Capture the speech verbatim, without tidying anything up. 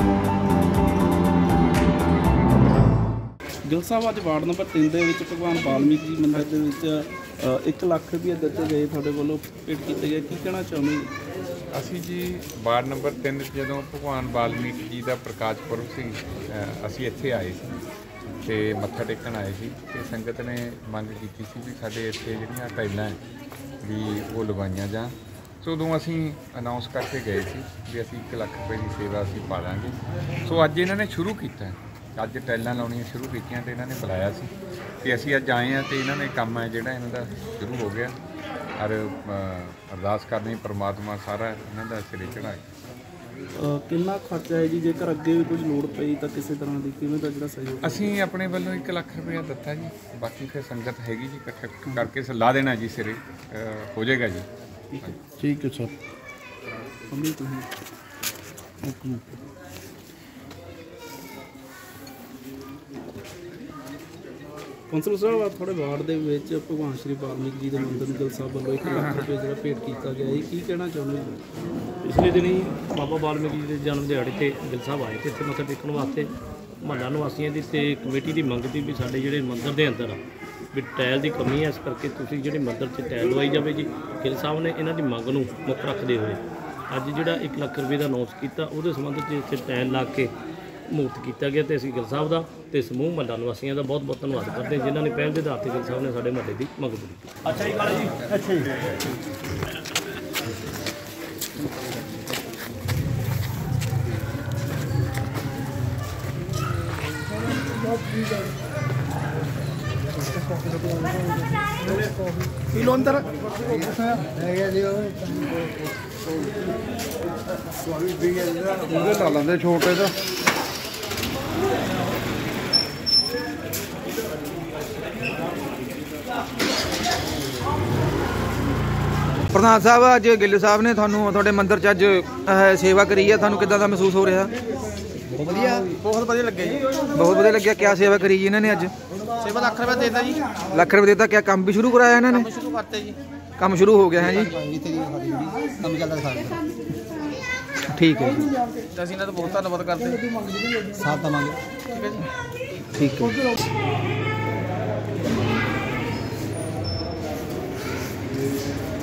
ਗਿੱਲ ਸਾਹਿਬ ਅੱਜ ward number ਤਿੰਨ ਦੇ ਵਿੱਚ ਭਗਵਾਨ ਵਾਲਮੀਕ ਜੀ ਮੰਦਿਰ ਦੇ ਵਿੱਚ ਇੱਕ ਲੱਖ ਰੁਪਏ ਦਿੱਤੇ ਗਏ, ਤੁਹਾਡੇ ਵੱਲੋਂ ਭੇਟ ਕੀਤੇ ਗਏ, ਕੀ ਕਹਿਣਾ ਚਾਹੁੰਦੇ? ਅਸੀਂ ਜੀ ਵਾਰਡ ਨੰਬਰ ਤਿੰਨ ਜਦੋਂ ਭਗਵਾਨ ਵਾਲਮੀਕ ਜੀ ਦਾ ਪ੍ਰਕਾਸ਼ ਪੁਰਬ ਸੀ, ਅਸੀਂ ਇੱਥੇ ਆਏ ਸੀ ਤੇ ਮੱਥਾ ਟੇਕਣ ਆਏ ਸੀ ਤੇ ਸੰਗਤ ਨੇ ਮੰਗ ਕੀਤੀ ਸੀ ਵੀ ਸਾਡੇ ਇੱਥੇ ਜਿਹੜੀਆਂ ਟਾਈਲਾਂ ਵੀ ਉਹ ਲਗਵਾਈਆਂ ਜਾਣ। ਸੋ ਉਦੋਂ ਅਸੀਂ ਅਨਾਉਂਸ ਕਰਕੇ ਗਏ ਸੀ ਵੀ ਅਸੀਂ ਇੱਕ ਲੱਖ ਰੁਪਏ ਦੀ ਸੇਵਾ ਅਸੀਂ ਪਾ ਦਾਂਗੇ। ਸੋ ਅੱਜ ਇਹਨਾਂ ਨੇ ਸ਼ੁਰੂ ਕੀਤਾ, ਅੱਜ ਟਾਈਲਾਂ ਲਾਉਣੀਆਂ ਸ਼ੁਰੂ ਕੀਤੀਆਂ ਤੇ ਇਹਨਾਂ ਨੇ ਬੁਲਾਇਆ ਸੀ ਤੇ ਅਸੀਂ ਅੱਜ ਆਏ ਹਾਂ ਤੇ ਇਹਨਾਂ ਨੇ ਕੰਮ ਹੈ ਜਿਹੜਾ ਇਹਨਾਂ ਦਾ ਸ਼ੁਰੂ ਹੋ ਗਿਆ। ਔਰ ਅਰਦਾਸ ਕਰਨੀ ਪਰਮਾਤਮਾ ਸਾਰਾ ਇਹਨਾਂ ਦਾ ਸਿਰੇ ਚੜਾਏ। ਕਿੰਨਾ ਖਰਚਾ ਹੈ ਜੀ, ਜੇਕਰ ਅੱਗੇ ਵੀ ਕੁਝ ਲੋੜ ਪਈ ਤਾਂ ਕਿਸੇ ਤਰ੍ਹਾਂ ਦੀ ਕਿਵੇਂ ਦਾ ਜਿਹੜਾ ਸਹਿਯੋਗ? ਅਸੀਂ ਆਪਣੇ ਵੱਲੋਂ ਇੱਕ ਲੱਖ ਰੁਪਇਆ ਦਿੱਤਾ ਜੀ, ਬਾਕੀ ਫਿਰ ਸੰਗਤ ਹੈਗੀ ਜੀ ਇਕੱਠਾ ਕਰਕੇ ਲਾ ਦੇਣਾ ਜੀ, ਸਿਰੇ ਹੋ ਜਾਏਗਾ ਜੀ। ਠੀਕ ਹੈ ਸਰ। ਕੌਂਸਲਰ ਸਾਹਿਬ, ਤੁਹਾਡੇ ਵਾਰਡ ਦੇ ਵਿੱਚ ਭਗਵਾਨ ਸ਼੍ਰੀ ਵਾਲਮੀਕ ਜੀ ਦੇ ਮੰਦਿਰ ਨੂੰ ਗਿੱਲ ਸਾਹਿਬ ਵੱਲੋਂ ਇੱਕ ਲੱਖ ਰੁਪਏ ਜਿਹੜਾ ਭੇਟ ਕੀਤਾ ਗਿਆ ਹੈ, ਕੀ ਕਹਿਣਾ ਚਾਹੁੰਦੇ ਹੋ? ਪਿਛਲੇ ਦਿਨੀ ਬਾਬਾ ਵਾਲਮੀਕ ਜੀ ਦੇ ਜਨਮ ਦਿਹਾੜੇ 'ਤੇ ਗਿੱਲ ਸਾਹਿਬ ਆਏ ਤੇ ਇੱਥੇ ਮੱਥਾ ਟੇਕਣ ਵਾਸਤੇ ਮੁਹੱਲਾ ਨਿਵਾਸੀਆਂ ਦੀ ਤੇ ਕਮੇਟੀ ਦੀ ਮੰਗ ਸੀ ਵੀ ਸਾਡੇ ਜਿਹੜੇ ਮੰਦਿਰ ਦੇ ਅੰਦਰ ਆ ਵੀ ਟਾਇਲ ਦੀ ਕਮੀ ਹੈ, ਇਸ ਕਰਕੇ ਤੁਸੀਂ ਜਿਹੜੇ ਮੰਦਿਰ 'ਚ ਟਾਇਲ ਲਵਾਈ ਜਾਵੇ ਜੀ। ਗਿੱਲ ਸਾਹਿਬ ਨੇ ਇਹਨਾਂ ਦੀ ਮੰਗ ਨੂੰ ਮੁੱਖ ਰੱਖਦੇ ਹੋਏ ਅੱਜ ਜਿਹੜਾ ਇੱਕ ਲੱਖ ਰੁਪਏ ਦਾ ਅਨਾਉਂਸ ਕੀਤਾ, ਉਹਦੇ ਸੰਬੰਧ 'ਚ ਇੱਥੇ ਟਾਇਲ ਲਾ ਕੇ ਮੁਫਤ ਕੀਤਾ ਗਿਆ ਤੇ ਅਸੀਂ ਗਿੱਲ ਸਾਹਿਬ ਦਾ ਤੇ ਸਮੂਹ ਮੁਹੱਲਾ ਨਿਵਾਸੀਆਂ ਦਾ ਬਹੁਤ ਬਹੁਤ ਧੰਨਵਾਦ ਕਰਦੇ ਹਾਂ ਜਿਨ੍ਹਾਂ ਨੇ ਪਹਿਲ ਦੇ ਆਧਾਰ 'ਤੇ ਗਿੱਲ ਸਾਹਿਬ ਨੇ ਸਾਡੇ ਮੁਹੱਲੇ ਦੀ ਮੰਗ ਪੂਰੀ ਕੀਤੀ। ਅੱਛਾ ਜੀ, ਕਾਲੇ ਜੀ, ਅੱਛਾ ਜੀ। ਕਿਲੋ ਅੰਦਰ ਲਾ ਲੈਂਦੇ ਛੋਟੇ ਦਾ। ਪ੍ਰਧਾਨ ਸਾਹਿਬ, ਅੱਜ ਗਿੱਲ ਸਾਹਿਬ ਨੇ ਤੁਹਾਨੂੰ ਤੁਹਾਡੇ ਮੰਦਿਰ 'ਚ ਅੱਜ ਸੇਵਾ ਕਰੀ ਹੈ, ਤੁਹਾਨੂੰ ਕਿੱਦਾਂ ਦਾ ਮਹਿਸੂਸ ਹੋ ਰਿਹਾ? ਬਹੁਤ ਵਧੀਆ, ਬਹੁਤ ਵਧੀਆ ਲੱਗਿਆ ਜੀ। ਬਹੁਤ ਵਧੀਆ ਲੱਗਿਆ। ਕਿਆ ਸੇਵਾ ਕਰੀ ਜੀ ਇਹਨਾਂ ਨੇ ਅੱਜ? ਸੇਵਾ ਲੱਖ ਰੁਪਏ ਦੇਤਾ ਜੀ। ਲੱਖ ਰੁਪਏ ਦੇਤਾ। ਕਿਆ ਕੰਮ ਵੀ ਸ਼ੁਰੂ ਕਰਾਇਆ ਇਹਨਾਂ ਨੇ? ਕੰਮ ਸ਼ੁਰੂ ਕਰਤੇ ਜੀ। ਕੰਮ ਸ਼ੁਰੂ ਹੋ ਗਿਆ ਹੈ ਜੀ? ਕੰਮ ਚੱਲਦਾ ਸਾਡਾ। ਠੀਕ ਹੈ ਜੀ, ਅਸੀਂ ਇਹਨਾਂ ਦਾ ਬਹੁਤ ਧੰਨਵਾਦ ਕਰਦੇ, ਸਾਥ ਦੇਵਾਂਗੇ। ਠੀਕ ਹੈ ਜੀ, ਠੀਕ ਹੈ।